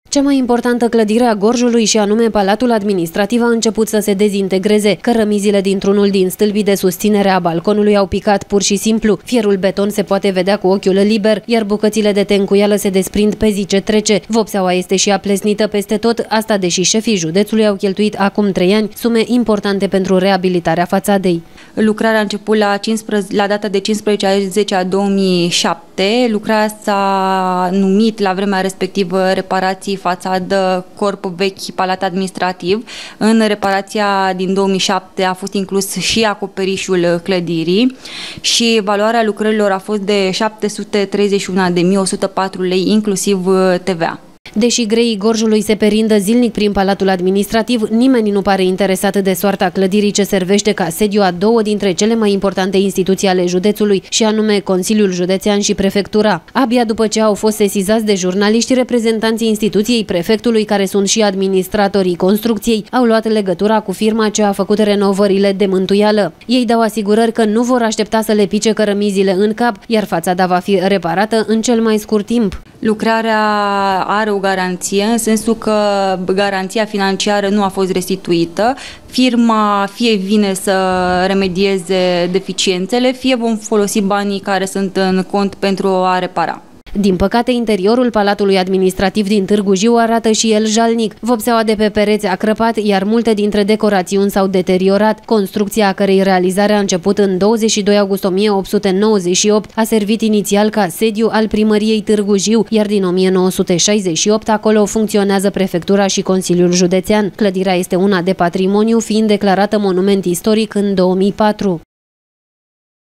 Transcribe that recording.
Cea mai importantă clădire a Gorjului, și anume Palatul Administrativ, a început să se dezintegreze. Cărămizile dintr-unul din stâlpii de susținere a balconului au picat pur și simplu. Fierul beton se poate vedea cu ochiul liber, iar bucățile de tencuială se desprind pe zi ce trece. Vopseaua este și aplesnită peste tot, asta deși șefii județului au cheltuit acum 3 ani sume importante pentru reabilitarea fațadei. Lucrarea a început la data de 15/10/2007. Lucrarea s-a numit la vremea respectivă reparații fațadă corp vechi Palat Administrativ. În reparația din 2007 a fost inclus și acoperișul clădirii și valoarea lucrărilor a fost de 731.104 lei, inclusiv TVA. Deși greii Gorjului se perindă zilnic prin Palatul Administrativ, nimeni nu pare interesat de soarta clădirii ce servește ca sediu a două dintre cele mai importante instituții ale județului, și anume Consiliul Județean și Prefectura. Abia după ce au fost sesizați de jurnaliști, reprezentanții instituției prefectului, care sunt și administratorii construcției, au luat legătura cu firma ce a făcut renovările de mântuială. Ei dau asigurări că nu vor aștepta să le pice cărămizile în cap, iar fațada va fi reparată în cel mai scurt timp. Lucrarea are o garanție, în sensul că garanția financiară nu a fost restituită. Firma fie vine să remedieze deficiențele, fie vom folosi banii care sunt în cont pentru a repara. Din păcate, interiorul Palatului Administrativ din Târgu Jiu arată și el jalnic. Vopseaua de pe pereți a crăpat, iar multe dintre decorațiuni s-au deteriorat. Construcția, a cărei realizare a început în 22 august 1898, a servit inițial ca sediu al primăriei Târgu Jiu, iar din 1968 acolo funcționează Prefectura și Consiliul Județean. Clădirea este una de patrimoniu, fiind declarată monument istoric în 2004.